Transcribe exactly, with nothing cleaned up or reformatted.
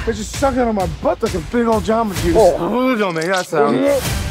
It's just sucking on my butt like a big old Jamba Juice. Oh, don't make that sound.